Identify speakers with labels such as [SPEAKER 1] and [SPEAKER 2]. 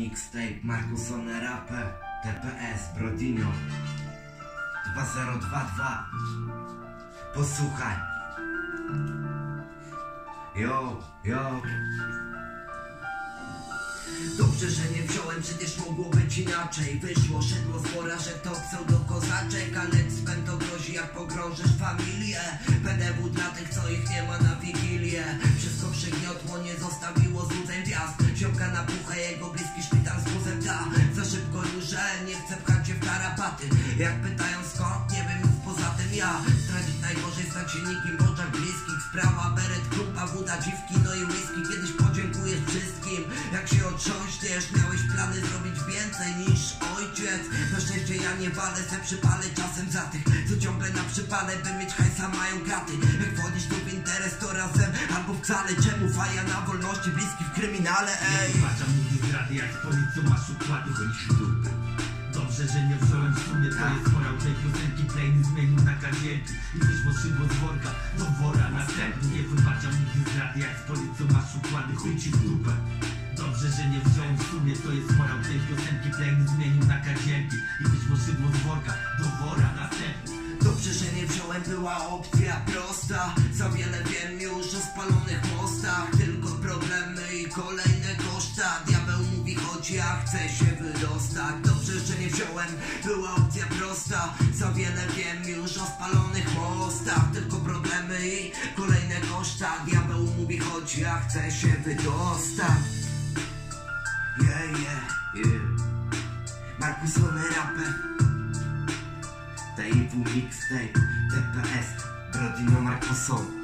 [SPEAKER 1] mixtape, Markusone rapę, TPS, Brodinho 2022. Posłuchaj. Yo. Dobrze, że nie wziąłem, przecież mogło być inaczej. Wyszło, szedło z wora, że to pseudo-kozaczek, ale cwem to grozi, jak pogrążysz familię. PDW dla tych, co ich nie ma na wigilię. Wszystko przygniotło, nie zostawiło złudzeń gwiazd. Ziomka na puchę, jego bliski szpital z wózem da. Za szybko już, że nie chcę pchać się w tarapaty. Jak pytają skąd, nie wiem nic poza tym ja. Stracić najgorzej, stać się nikim w oczach bliskich. Sprawa, beret, grupa, woda, dziwki, no i whisky. Kiedyś podziękujesz wszystkim, jak się otrząśniesz. Miałeś plany zrobić więcej niż ojciec. Na szczęście ja nie walę, se przypalę czasem za tych, co ciągle na przypale, by mieć hajsa, mają kraty. Jak wchodzisz tu w interes, to razem albo wcale. Czemu faja na wolności, bliski w kryminale, ej.
[SPEAKER 2] Nie zobaczam nigdy zdrady, jak z policją masz układy, chodzisz w dupę. Dobrze, że nie wziąłem w sumie, to jest morał tej piosenki. Plejny zmienił na kazienki i wyszło szydło z worka do wora następny. Nie wybaczam nigdy zdrady, jak z policją masz układy, chuj ci w dupę. Dobrze, że nie wziąłem w sumie, to jest morał tej piosenki. Plejny zmienił na kazienki i wyszło szydło z worka do wora następny.
[SPEAKER 1] Dobrze, że nie wziąłem, była opcja prosta. Za wiele wiem już o spalonych mostach. Tylko problemy i kolejne koszta. Diabeł mówi, chodź, ja chcę się wydostać. Dobrze, że nie wziąłem, była opcja prosta. Za wiele wiem już o spalonych mostach. Tylko problemy i kolejne koszta. Diabeł mówi, chodź, ja chcę się wydostać. Yeah. Markusone rapę, TIW mixtape, TPS, Brodinho, Markuson.